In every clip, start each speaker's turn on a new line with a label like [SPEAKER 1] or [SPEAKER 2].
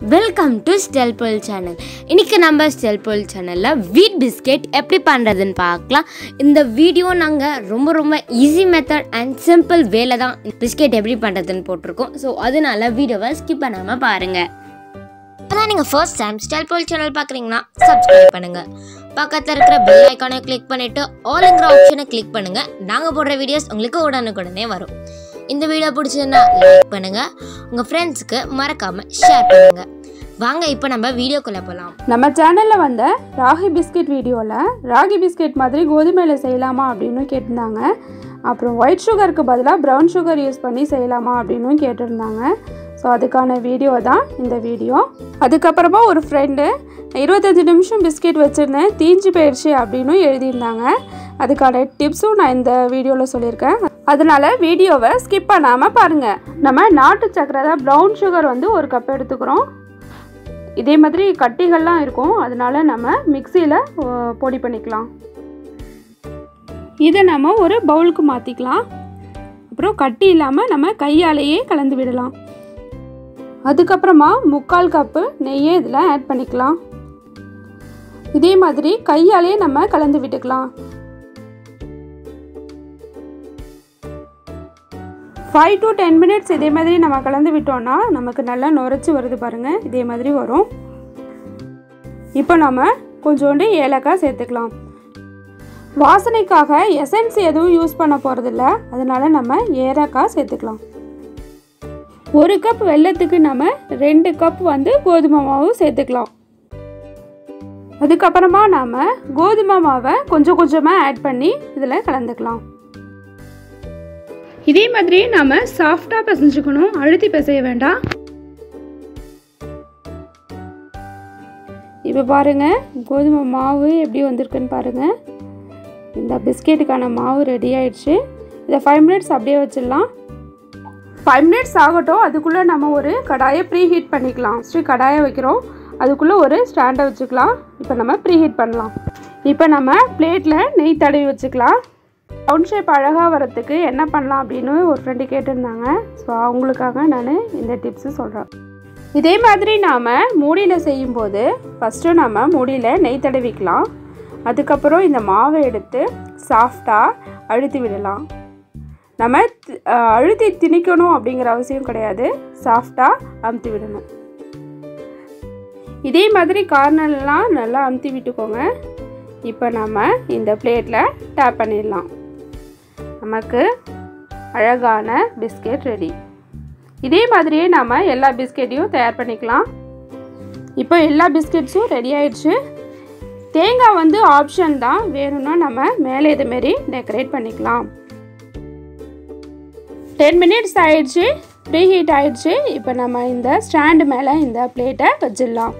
[SPEAKER 1] Welcome to ஸ்டெல்போல் channel. இன்றைக்கி நம்ம ஸ்டெல்போல் சேனலில் வீட் பிஸ்கெட் எப்படி பண்ணுறதுன்னு பார்க்கலாம். இந்த வீடியோ நாங்கள் ரொம்ப ஈஸி மெத்தட் அண்ட் சிம்பிள் வேலை தான் பிஸ்கெட் எப்படி பண்ணுறதுன்னு போட்டிருக்கோம். ஸோ அதனால வீடியோவை ஸ்கிப் பண்ணாமல் பாருங்கள். அதான் நீங்கள் ஃபர்ஸ்ட் டைம் ஸ்டெல்போல் சேனல் பார்க்குறீங்கன்னா சப்ஸ்கிரைப் பண்ணுங்கள். பக்கத்தில் இருக்கிற பெல் ஐக்கானை கிளிக் பண்ணிவிட்டு ஆல்ங்கிற ஆப்ஷனை கிளிக் பண்ணுங்கள். நாங்கள் போடுற வீடியோஸ் உங்களுக்கு உடனுக்குடனே வரும். இந்த வீடியோ பிடிச்சதுன்னா லைக் பண்ணுங்கள், உங்கள் ஃப்ரெண்ட்ஸுக்கு மறக்காமல் ஷேர் பண்ணுங்கள். வாங்க இப்போ நம்ம வீடியோக்குள்ளே போகலாம்.
[SPEAKER 2] நம்ம சேனலில் வந்த ராகி பிஸ்கெட் வீடியோவில் ராகி பிஸ்கெட் மாதிரி கோதுமையில் செய்யலாமா அப்படின்னு கேட்டிருந்தாங்க. அப்புறம் ஒயிட் சுகருக்கு பதிலாக ப்ரௌன் சுகர் யூஸ் பண்ணி செய்யலாமா அப்படின்னு கேட்டிருந்தாங்க. ஸோ அதுக்கான வீடியோ தான் இந்த வீடியோ. அதுக்கப்புறமா ஒரு ஃப்ரெண்டு 25 நிமிஷம் பிஸ்கெட் வச்சுருந்தேன், தீஞ்சு போயிடுச்சு அப்படின்னு எழுதியிருந்தாங்க. அதுக்கான டிப்ஸும் நான் இந்த வீடியோவில் சொல்லியிருக்கேன். அதனால் வீடியோவை ஸ்கிப் பண்ணாமல் பாருங்கள். நம்ம நாட்டு சக்கரை தான் ப்ரௌன் சுகர் வந்து ஒரு கப் எடுத்துக்கிறோம். இதே மாதிரி கட்டிகள்லாம் இருக்கும், அதனால் நம்ம மிக்சியில் பொடி பண்ணிக்கலாம். இதை நம்ம ஒரு பவுலுக்கு மாற்றிக்கலாம். அப்புறம் கட்டி இல்லாமல் நம்ம கையாலேயே கலந்து விடலாம். அதுக்கப்புறமா 3/4 கப்பு நெய்யை இதில் ஆட் பண்ணிக்கலாம். இதே மாதிரி கையாலே நம்ம கலந்து விட்டுக்கலாம். 5 to 10 மினிட்ஸ் இதே மாதிரி நம்ம கலந்து விட்டோம்னா நமக்கு நல்லா நுரைச்சி வருது பாருங்கள், இதே மாதிரி வரும். இப்போ நம்ம கொஞ்சோண்டு ஏலக்காய் சேர்த்துக்கலாம். வாசனைக்காக எசன்ஸ் எதுவும் யூஸ் பண்ண போகிறதில்ல, அதனால் நம்ம ஏலக்காய் சேர்த்துக்கலாம். 1 கப் வெல்லத்துக்கு நம்ம 2 கப் வந்து கோதுமை மாவு சேர்த்துக்கலாம். அதுக்கப்புறமா நாம் கோதுமை மாவை கொஞ்சமாக ஆட் பண்ணி இதில் கலந்துக்கலாம். இதே மாதிரி நாம் சாஃப்டாக பிசைஞ்சுக்கணும், அழுத்தி பிசைய வேண்டாம். இப்போ பாருங்கள் கோதுமை மாவு எப்படி வந்திருக்குன்னு பாருங்கள். இந்த பிஸ்கெட்டுக்கான மாவு ரெடி ஆயிடுச்சு. இதை 5 மினிட்ஸ் அப்படியே வச்சிடலாம். 5 மினிட்ஸ் ஆகட்டும். அதுக்குள்ளே நம்ம ஒரு கடாயை ப்ரீ ஹீட் பண்ணிக்கலாம். கடாயை வைக்கிறோம், அதுக்குள்ளே ஒரு ஸ்டாண்டை வச்சுக்கலாம். இப்போ நம்ம ப்ரீ ஹீட் பண்ணலாம். இப்போ நம்ம பிளேட்டில் நெய் தடவி வச்சுக்கலாம். ரவுண்ட் ஷேப் அழகாக வரத்துக்கு என்ன பண்ணலாம் அப்படின்னு ஒரு ஃப்ரெண்டு கேட்டிருந்தாங்க. ஸோ அவங்களுக்காக நான் இந்த டிப்ஸு சொல்கிறேன். இதே மாதிரி நாம் மூடியில் செய்யும்போது ஃபஸ்ட்டு நம்ம மூடியில் நெய் தடவிக்கலாம். அதுக்கப்புறம் இந்த மாவை எடுத்து சாஃப்டாக அழுத்தி விடலாம். நம்ம அழுத்தி திணிக்கணும் அப்படிங்கிற அவசியம் கிடையாது, சாஃப்டாக அமுத்தி விடணும். இதே மாதிரி கார்னர்லாம் நல்லா அமுத்தி விட்டுக்கோங்க. இப்போ நம்ம இந்த பிளேட்டில் டேப் பண்ணிடலாம். நமக்கு அழகான பிஸ்கெட் ரெடி. இதே மாதிரியே நம்ம எல்லா பிஸ்கெட்டையும் தயார் பண்ணிக்கலாம். இப்போ எல்லா பிஸ்கெட்ஸும் ரெடி ஆயிடுச்சு. தேங்காய் வந்து ஆப்ஷன் தான், வேணும்னா நம்ம மேலே இதுமாரி டெக்கரேட் பண்ணிக்கலாம். 10 மினிட்ஸ் ஆயிடுச்சு, ப்ரீ ஹீட் ஆயிடுச்சு. இப்போ நம்ம இந்த ஸ்டாண்டு மேலே இந்த பிளேட்டை வச்சிடலாம்.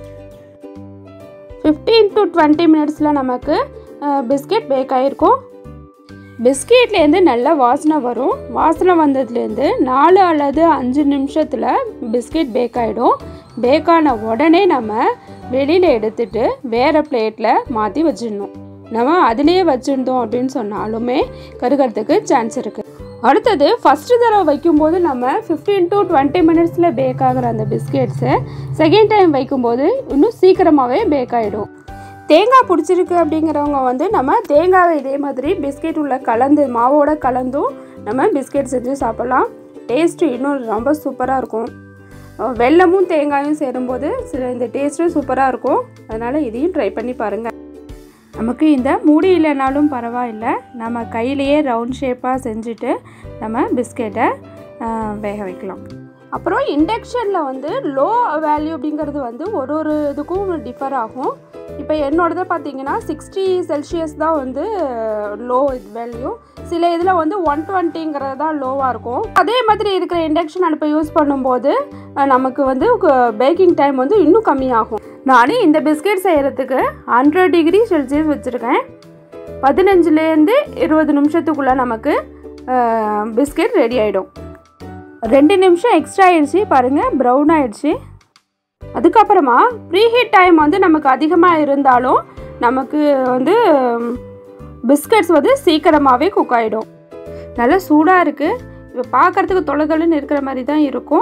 [SPEAKER 2] 15 to 20 மினிட்ஸில் நமக்கு பிஸ்கெட் பேக் ஆகிருக்கும். பிஸ்கெட்லேருந்து நல்ல வாசனை வரும். வாசனை வந்ததுலேருந்து 4 அல்லது 5 நிமிஷத்தில் பிஸ்கெட் பேக் ஆகிடும். பேக்கான உடனே நம்ம வெளியில் எடுத்துட்டு வேறு பிளேட்டில் மாற்றி வச்சிடணும். நம்ம அதிலேயே வச்சுருந்தோம் அப்படின்னு சொன்னாலுமே கருகிறதுக்கு சான்ஸ் இருக்குது. அடுத்தது ஃபஸ்ட்டு தடவை வைக்கும்போது நம்ம 15 to 20 மினிட்ஸில் பேக் ஆகிற அந்த பிஸ்கெட்ஸை செகண்ட் டைம் வைக்கும்போது இன்னும் சீக்கிரமாகவே பேக் ஆகிடும். தேங்காய் பிடிச்சிருக்கு அப்படிங்கிறவங்க வந்து நம்ம தேங்காவை இதே மாதிரி பிஸ்கெட் உள்ள கலந்து மாவோட கலந்தும் நம்ம பிஸ்கெட் செஞ்சு சாப்பிட்லாம். டேஸ்ட்டு இன்னும் ரொம்ப சூப்பராக இருக்கும். வெல்லமும் தேங்காயும் சேரும்போது இந்த டேஸ்ட்டும் சூப்பராக இருக்கும். அதனால் இதையும் ட்ரை பண்ணி பாருங்கள். நமக்கு இந்த மூடி இல்லைனாலும் பரவாயில்லை, நம்ம கையிலையே ரவுண்ட் ஷேப்பாக செஞ்சுட்டு நம்ம பிஸ்கெட்டை வேக வைக்கலாம். அப்புறம் இண்டக்ஷனில் வந்து லோ வேல்யூ அப்படிங்கிறது வந்து ஒரு இதுக்கும் டிஃபர் ஆகும். இப்போ என்னோடதை பார்த்தீங்கன்னா 60 செல்சியஸ் தான் வந்து லோ வேல்யூ. சில இதில் வந்து 120ங்கிறது தான் லோவாக இருக்கும். அதே மாதிரி இருக்கிற இண்டக்ஷன் அடுப்பை யூஸ் பண்ணும்போது நமக்கு வந்து பேக்கிங் டைம் வந்து இன்னும் கம்மியாகும். நான் இந்த பிஸ்கெட் செய்கிறதுக்கு 100 டிகிரி செல்சியஸ் வச்சுருக்கேன். 15லேருந்து 20 நிமிஷத்துக்குள்ளே நமக்கு பிஸ்கெட் ரெடி ஆகிடும். 2 நிமிஷம் எக்ஸ்ட்ரா ஆயிடுச்சு பாருங்கள், ப்ரௌன் ஆயிடுச்சு. அதுக்கப்புறமா ப்ரீஹீட் டைம் வந்து நமக்கு அதிகமாக இருந்தாலும் நமக்கு வந்து பிஸ்கெட்ஸ் வந்து சீக்கிரமாகவே குக் ஆகிடும். நல்லா சூடாக இருக்குது. இப்போ பார்க்குறதுக்கு தொலைதொலைன்னு இருக்கிற மாதிரி தான் இருக்கும்.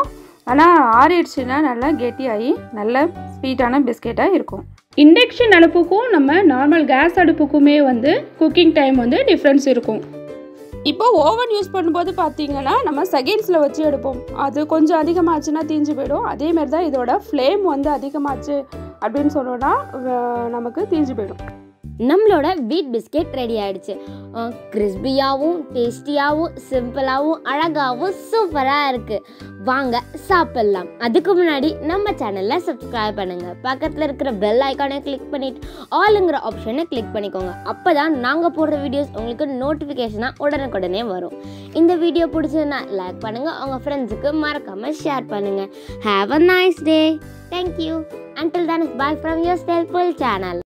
[SPEAKER 2] ஆனால் ஆறிடுச்சுன்னா நல்லா கெட்டியாகி நல்ல ஸ்வீட்டான பிஸ்கெட்டாக இருக்கும். இண்டக்ஷன் அடுப்புக்கும் நம்ம நார்மல் கேஸ் அடுப்புக்குமே வந்து குக்கிங் டைம் வந்து டிஃப்ரென்ஸ் இருக்கும். இப்போ ஓவன் யூஸ் பண்ணும்போது பார்த்தீங்கன்னா நம்ம செகண்ட்ஸில் வச்சு எடுப்போம். அது கொஞ்சம் அதிகமாச்சுன்னா தீஞ்சு போயிடும். அதேமாரி தான் இதோட ஃப்ளேம் வந்து அதிகமாச்சு அப்படின்னு சொன்னோன்னா நமக்கு தீஞ்சு போயிடும்.
[SPEAKER 1] நம்மளோட வீட் பிஸ்கெட் ரெடி ஆகிடுச்சு. கிறிஸ்பியாகவும் டேஸ்டியாகவும் சிம்பிளாகவும் அழகாகவும் சூப்பராக இருக்குது. வாங்க சாப்பிட்லாம். அதுக்கு முன்னாடி நம்ம சேனலை சப்ஸ்கிரைப் பண்ணுங்கள். பக்கத்தில் இருக்கிற பெல் ஐக்கானை கிளிக் பண்ணிவிட்டு ஆளுங்கிற ஆப்ஷனை கிளிக் பண்ணிக்கோங்க. அப்போ தான் நாங்கள் போடுற வீடியோஸ் உங்களுக்கு நோட்டிஃபிகேஷனாக உடனுக்குடனே வரும். இந்த வீடியோ பிடிச்சதுன்னா லைக் பண்ணுங்கள், உங்கள் ஃப்ரெண்ட்ஸுக்கு மறக்காமல் ஷேர் பண்ணுங்கள். Have a nice day. Thank you. Until then, bye from your Stelpul channel.